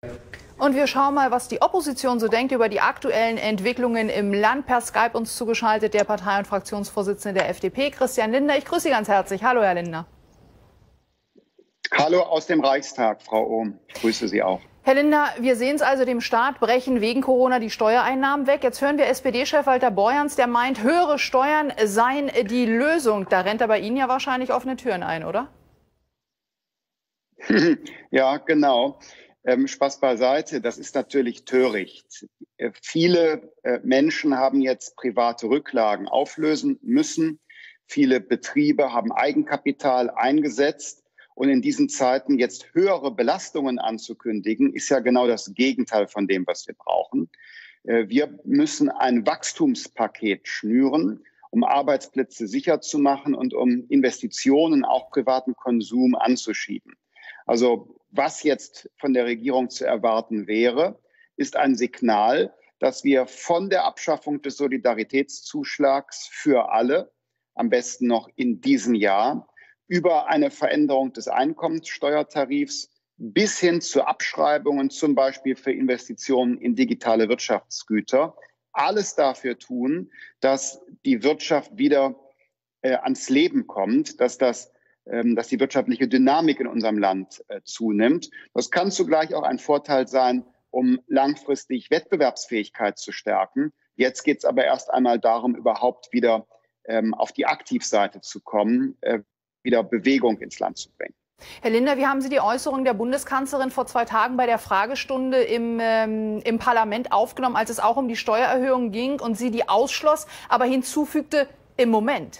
Und wir schauen mal, was die Opposition so denkt über die aktuellen Entwicklungen im Land. Per Skype uns zugeschaltet der Partei- und Fraktionsvorsitzende der FDP, Christian Lindner. Ich grüße Sie ganz herzlich. Hallo, Herr Lindner. Hallo aus dem Reichstag, Frau Ohm. Ich grüße Sie auch. Herr Lindner, wir sehen es also, dem Staat brechen wegen Corona die Steuereinnahmen weg. Jetzt hören wir SPD-Chef Walter Borjans, der meint, höhere Steuern seien die Lösung. Da rennt er bei Ihnen ja wahrscheinlich offene Türen ein, oder? Ja, genau. Spaß beiseite, das ist natürlich töricht. Viele Menschen haben jetzt private Rücklagen auflösen müssen. Viele Betriebe haben Eigenkapital eingesetzt. Und in diesen Zeiten jetzt höhere Belastungen anzukündigen, ist ja genau das Gegenteil von dem, was wir brauchen. Wir müssen ein Wachstumspaket schnüren, um Arbeitsplätze sicher zu machen und um Investitionen, auch privaten Konsum anzuschieben. Also was jetzt von der Regierung zu erwarten wäre, ist ein Signal, dass wir von der Abschaffung des Solidaritätszuschlags für alle, am besten noch in diesem Jahr, über eine Veränderung des Einkommenssteuertarifs bis hin zu Abschreibungen, zum Beispiel für Investitionen in digitale Wirtschaftsgüter, alles dafür tun, dass die Wirtschaft wieder ans Leben kommt, dass die wirtschaftliche Dynamik in unserem Land zunimmt. Das kann zugleich auch ein Vorteil sein, um langfristig Wettbewerbsfähigkeit zu stärken. Jetzt geht es aber erst einmal darum, überhaupt wieder auf die Aktivseite zu kommen, wieder Bewegung ins Land zu bringen. Herr Lindner, wie haben Sie die Äußerung der Bundeskanzlerin vor 2 Tagen bei der Fragestunde im Parlament aufgenommen, als es auch um die Steuererhöhung ging und sie die ausschloss, aber hinzufügte, im Moment?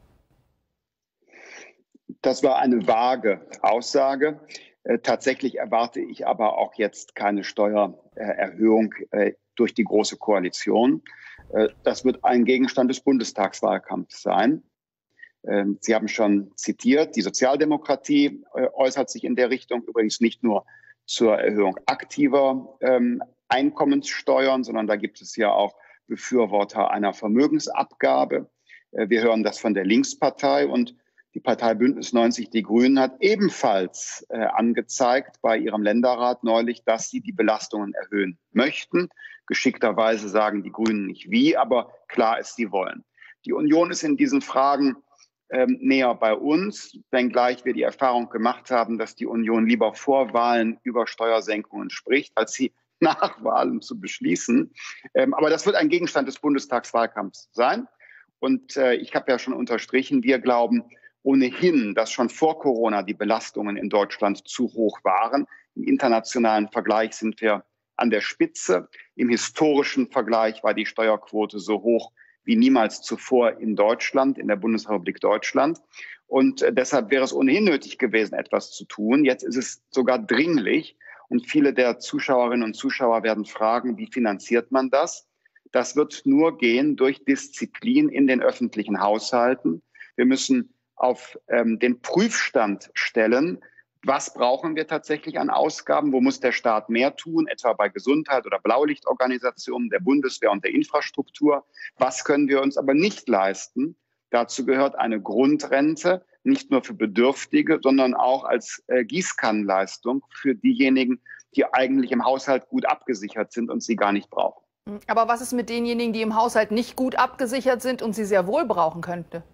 Das war eine vage Aussage. Tatsächlich erwarte ich aber auch jetzt keine Steuererhöhung durch die Große Koalition. Das wird ein Gegenstand des Bundestagswahlkampfs sein. Sie haben schon zitiert, die Sozialdemokratie äußert sich in der Richtung, übrigens nicht nur zur Erhöhung aktiver Einkommenssteuern, sondern da gibt es ja auch Befürworter einer Vermögensabgabe. Wir hören das von der Linkspartei und die Partei Bündnis 90 Die Grünen hat ebenfalls angezeigt bei ihrem Länderrat neulich, dass sie die Belastungen erhöhen möchten. Geschickterweise sagen die Grünen nicht wie, aber klar ist, sie wollen. Die Union ist in diesen Fragen näher bei uns, wenngleich wir die Erfahrung gemacht haben, dass die Union lieber vor Wahlen über Steuersenkungen spricht, als sie nach Wahlen zu beschließen. Aber das wird ein Gegenstand des Bundestagswahlkampfs sein. Und ich habe ja schon unterstrichen, wir glauben ohnehin, dass schon vor Corona die Belastungen in Deutschland zu hoch waren. Im internationalen Vergleich sind wir an der Spitze. Im historischen Vergleich war die Steuerquote so hoch wie niemals zuvor in Deutschland, in der Bundesrepublik Deutschland. Und deshalb wäre es ohnehin nötig gewesen, etwas zu tun. Jetzt ist es sogar dringlich. Und viele der Zuschauerinnen und Zuschauer werden fragen, wie finanziert man das? Das wird nur gehen durch Disziplin in den öffentlichen Haushalten. Wir müssen auf den Prüfstand stellen, was brauchen wir tatsächlich an Ausgaben, wo muss der Staat mehr tun, etwa bei Gesundheit oder Blaulichtorganisationen, der Bundeswehr und der Infrastruktur. Was können wir uns aber nicht leisten? Dazu gehört eine Grundrente, nicht nur für Bedürftige, sondern auch als Gießkannenleistung für diejenigen, die eigentlich im Haushalt gut abgesichert sind und sie gar nicht brauchen. Aber was ist mit denjenigen, die im Haushalt nicht gut abgesichert sind und sie sehr wohl brauchen könnte?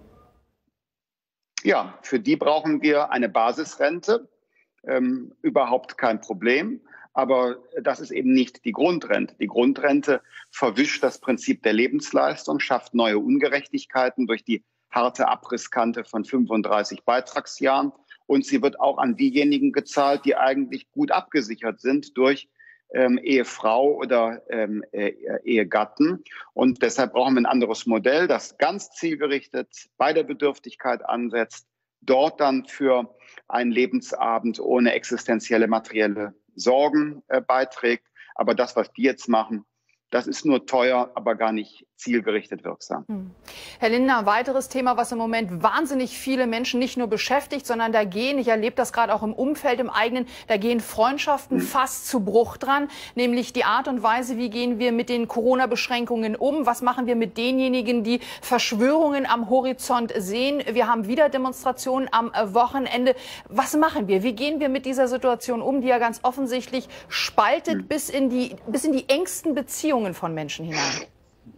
Ja, für die brauchen wir eine Basisrente, überhaupt kein Problem. Aber das ist eben nicht die Grundrente. Die Grundrente verwischt das Prinzip der Lebensleistung, schafft neue Ungerechtigkeiten durch die harte Abrisskante von 35 Beitragsjahren. Und sie wird auch an diejenigen gezahlt, die eigentlich gut abgesichert sind durch Ehefrau oder Ehegatten. Und deshalb brauchen wir ein anderes Modell, das ganz zielgerichtet bei der Bedürftigkeit ansetzt, dort dann für einen Lebensabend ohne existenzielle materielle Sorgen beiträgt. Aber das, was die jetzt machen, das ist nur teuer, aber gar nicht zielgerichtet wirksam. Herr Lindner, ein weiteres Thema, was im Moment wahnsinnig viele Menschen nicht nur beschäftigt, sondern da gehen, ich erlebe das gerade auch im Umfeld, im eigenen, da gehen Freundschaften fast zu Bruch dran, nämlich die Art und Weise, wie gehen wir mit den Corona-Beschränkungen um, was machen wir mit denjenigen, die Verschwörungen am Horizont sehen. Wir haben wieder Demonstrationen am Wochenende. Was machen wir? Wie gehen wir mit dieser Situation um, die ja ganz offensichtlich spaltet bis in die engsten Beziehungen von Menschen hinein?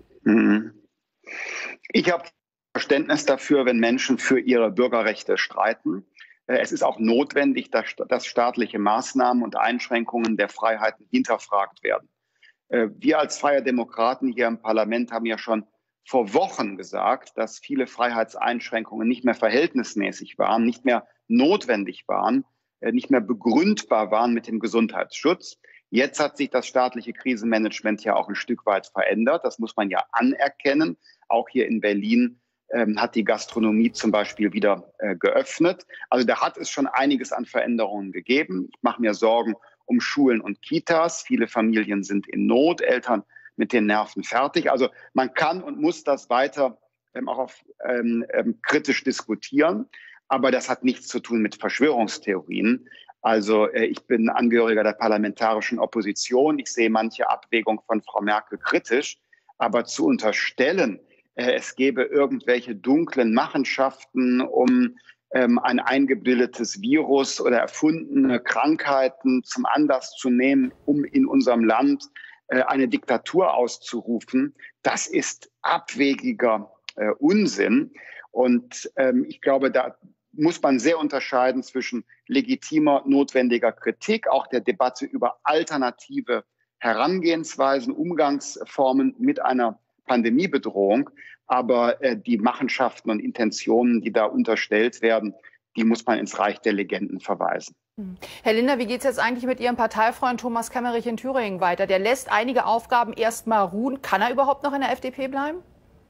Ich habe Verständnis dafür, wenn Menschen für ihre Bürgerrechte streiten. Es ist auch notwendig, dass staatliche Maßnahmen und Einschränkungen der Freiheiten hinterfragt werden. Wir als Freie Demokraten hier im Parlament haben ja schon vor Wochen gesagt, dass viele Freiheitseinschränkungen nicht mehr verhältnismäßig waren, nicht mehr notwendig waren, nicht mehr begründbar waren mit dem Gesundheitsschutz. Jetzt hat sich das staatliche Krisenmanagement ja auch ein Stück weit verändert. Das muss man ja anerkennen. Auch hier in Berlin hat die Gastronomie zum Beispiel wieder geöffnet. Also da hat es schon einiges an Veränderungen gegeben. Ich mache mir Sorgen um Schulen und Kitas. Viele Familien sind in Not, Eltern mit den Nerven fertig. Also man kann und muss das weiter auch kritisch diskutieren. Aber das hat nichts zu tun mit Verschwörungstheorien. Also ich bin Angehöriger der parlamentarischen Opposition. Ich sehe manche Abwägung von Frau Merkel kritisch. Aber zu unterstellen, es gäbe irgendwelche dunklen Machenschaften, um ein eingebildetes Virus oder erfundene Krankheiten zum Anlass zu nehmen, um in unserem Land eine Diktatur auszurufen, das ist abwegiger Unsinn. Und ich glaube, da muss man sehr unterscheiden zwischen legitimer, notwendiger Kritik, auch der Debatte über alternative Herangehensweisen, Umgangsformen mit einer Pandemiebedrohung. Aber die Machenschaften und Intentionen, die da unterstellt werden, die muss man ins Reich der Legenden verweisen. Herr Lindner, wie geht es jetzt eigentlich mit Ihrem Parteifreund Thomas Kemmerich in Thüringen weiter? Der lässt einige Aufgaben erst mal ruhen. Kann er überhaupt noch in der FDP bleiben?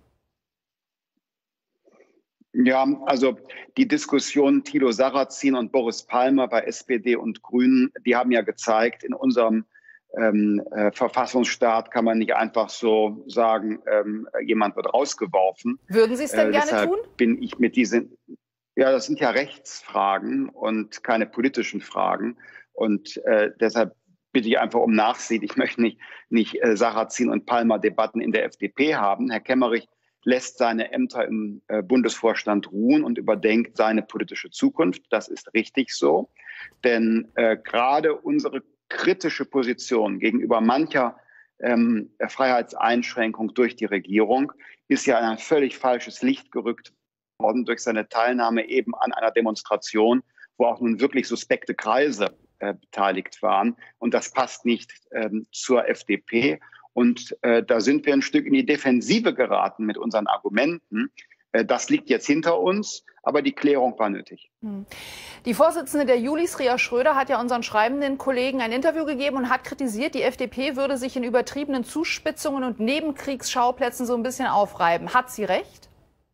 Ja, also die Diskussion Thilo Sarrazin und Boris Palmer bei SPD und Grünen, die haben ja gezeigt, in unserem Verfassungsstaat kann man nicht einfach so sagen, jemand wird rausgeworfen. Würden Sie es denn gerne tun? Bin ich mit diesen, ja, das sind ja Rechtsfragen und keine politischen Fragen. Und deshalb bitte ich einfach um Nachsicht. Ich möchte nicht Sarrazin und Palmer Debatten in der FDP haben. Herr Kemmerich lässt seine Ämter im Bundesvorstand ruhen und überdenkt seine politische Zukunft. Das ist richtig so. Denn gerade unsere kritische Position gegenüber mancher Freiheitseinschränkung durch die Regierung ist ja in ein völlig falsches Licht gerückt worden durch seine Teilnahme eben an einer Demonstration, wo auch nun wirklich suspekte Kreise beteiligt waren. Und das passt nicht zur FDP. Und da sind wir ein Stück in die Defensive geraten mit unseren Argumenten. Das liegt jetzt hinter uns, aber die Klärung war nötig. Die Vorsitzende der Julis, Ria Schröder, hat ja unseren schreibenden Kollegen ein Interview gegeben und hat kritisiert, die FDP würde sich in übertriebenen Zuspitzungen und Nebenkriegsschauplätzen so ein bisschen aufreiben. Hat sie recht?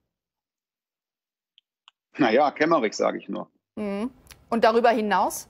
Naja, Kemmerich, sage ich nur. Und darüber hinaus?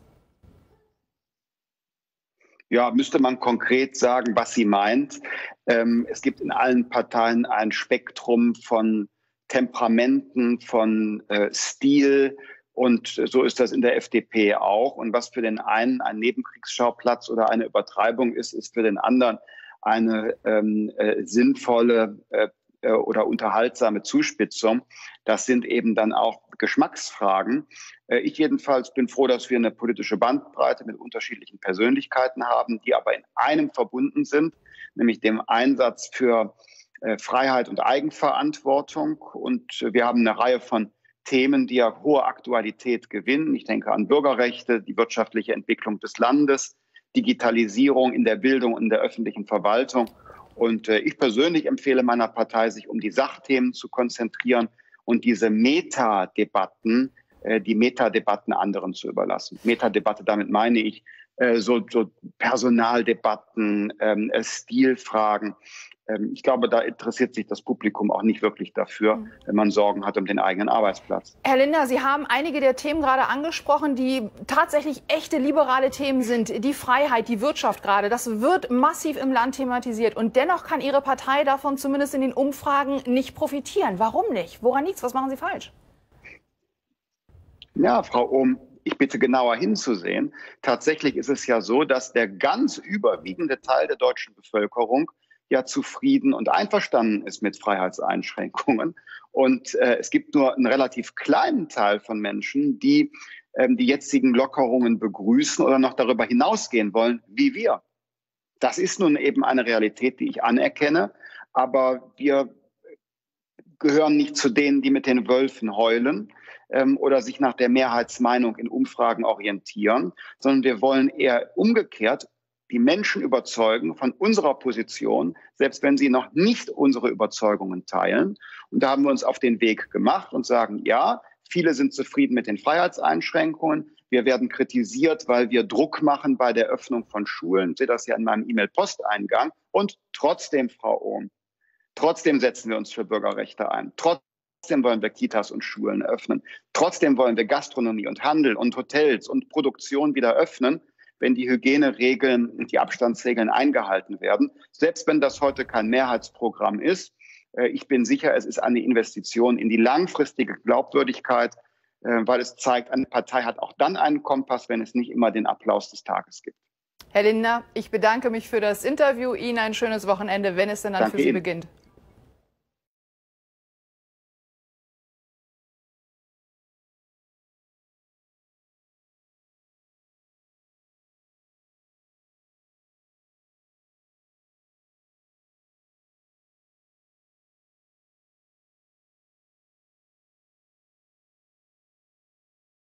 Ja, müsste man konkret sagen, was sie meint. Es gibt in allen Parteien ein Spektrum von Temperamenten, von Stil. Und so ist das in der FDP auch. Und was für den einen ein Nebenkriegsschauplatz oder eine Übertreibung ist, ist für den anderen eine sinnvolle oder unterhaltsame Zuspitzung. Das sind eben dann auch Geschmacksfragen. Ich jedenfalls bin froh, dass wir eine politische Bandbreite mit unterschiedlichen Persönlichkeiten haben, die aber in einem verbunden sind, nämlich dem Einsatz für Freiheit und Eigenverantwortung. Und wir haben eine Reihe von Themen, die ja hohe Aktualität gewinnen. Ich denke an Bürgerrechte, die wirtschaftliche Entwicklung des Landes, Digitalisierung in der Bildung und in der öffentlichen Verwaltung. Und ich persönlich empfehle meiner Partei, sich um die Sachthemen zu konzentrieren und diese Metadebatten, die Metadebatten anderen zu überlassen. Metadebatte, damit meine ich so Personaldebatten, Stilfragen. Ich glaube, da interessiert sich das Publikum auch nicht wirklich dafür, wenn man Sorgen hat um den eigenen Arbeitsplatz. Herr Lindner, Sie haben einige der Themen gerade angesprochen, die tatsächlich echte liberale Themen sind. Die Freiheit, die Wirtschaft gerade, das wird massiv im Land thematisiert. Und dennoch kann Ihre Partei davon zumindest in den Umfragen nicht profitieren. Warum nicht? Woran liegt's? Was machen Sie falsch? Ja, Frau Ohm, ich bitte genauer hinzusehen. Tatsächlich ist es ja so, dass der ganz überwiegende Teil der deutschen Bevölkerung ja zufrieden und einverstanden ist mit Freiheitseinschränkungen. Und es gibt nur einen relativ kleinen Teil von Menschen, die die jetzigen Lockerungen begrüßen oder noch darüber hinausgehen wollen, wie wir. Das ist nun eben eine Realität, die ich anerkenne. Aber wir gehören nicht zu denen, die mit den Wölfen heulen oder sich nach der Mehrheitsmeinung in Umfragen orientieren, sondern wir wollen eher umgekehrt die Menschen überzeugen von unserer Position, selbst wenn sie noch nicht unsere Überzeugungen teilen. Und da haben wir uns auf den Weg gemacht und sagen, ja, viele sind zufrieden mit den Freiheitseinschränkungen. Wir werden kritisiert, weil wir Druck machen bei der Öffnung von Schulen. Ich sehe das ja in meinem E-Mail-Posteingang. Und trotzdem, Frau Ohm, trotzdem setzen wir uns für Bürgerrechte ein. Trotzdem wollen wir Kitas und Schulen öffnen. Trotzdem wollen wir Gastronomie und Handel und Hotels und Produktion wieder öffnen, wenn die Hygieneregeln und die Abstandsregeln eingehalten werden. Selbst wenn das heute kein Mehrheitsprogramm ist, ich bin sicher, es ist eine Investition in die langfristige Glaubwürdigkeit, weil es zeigt, eine Partei hat auch dann einen Kompass, wenn es nicht immer den Applaus des Tages gibt. Herr Lindner, ich bedanke mich für das Interview. Ihnen ein schönes Wochenende, wenn es denn dann für Sie beginnt.